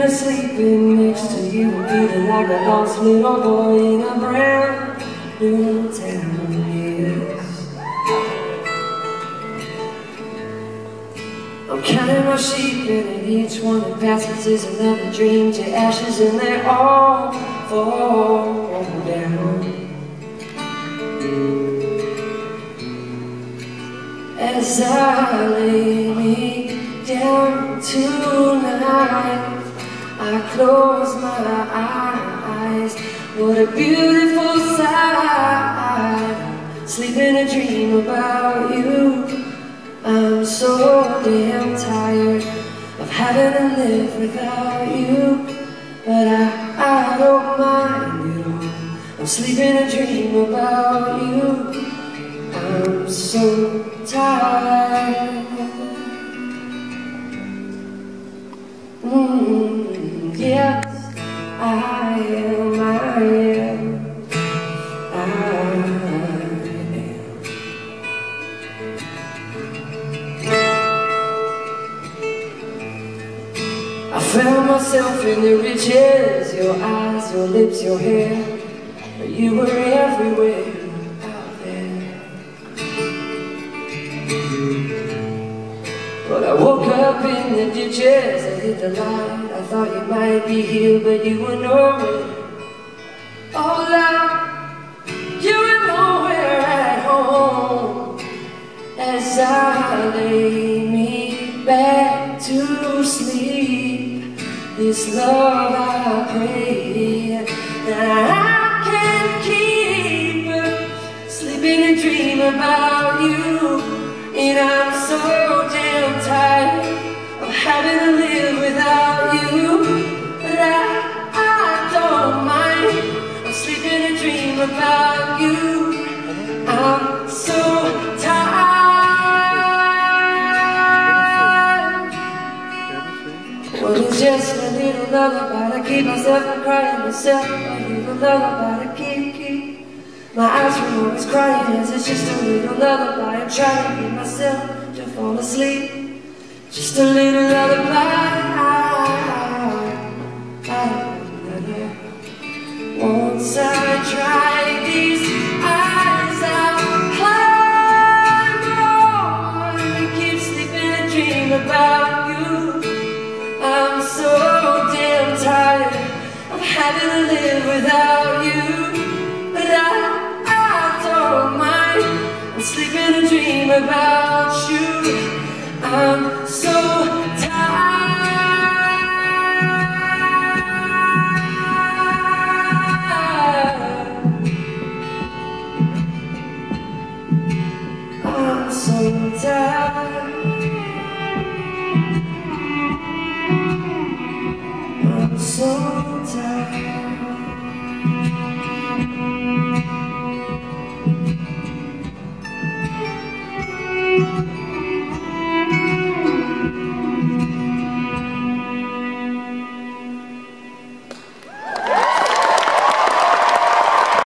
dreaming of sleeping next to you, feeling like a lost little boy in a brand new town. Yes, I'm counting my sheep, and each one that passes is another dream to ashes, and they all fall down. As I lay me down tonight, I close my eyes. What a beautiful sight. Sleep in a dream about you. I'm so damn tired of having to live without you, but I don't mind you. I'm sleeping a dream about you. I'm so tired. Yes, I am. I found myself in the riches, your eyes, your lips, your hair. You were everywhere out there. But I woke up in the ditches, I hit the light. I thought you might be here, but you were nowhere. Oh Lord, you were nowhere at home. As I lay me back to sleep, this love I pray that I can keep. Sleeping and dream about you, and I'm so damn tired of having to live without you. But I don't mind. I'm sleeping and dream about you. I'm so tired. Well, it's just a little lullaby to keep myself from crying myself. A little lullaby to keep my eyes from always crying. Yes, it's just a little lullaby. I'm trying to get myself to fall asleep. Just a little lullaby. Once I dry these eyes, I'll climb on and keep sleeping and dream about you. I'm so damn tired of having to live without you, but I don't mind. I'm sleeping and dream about you. I'm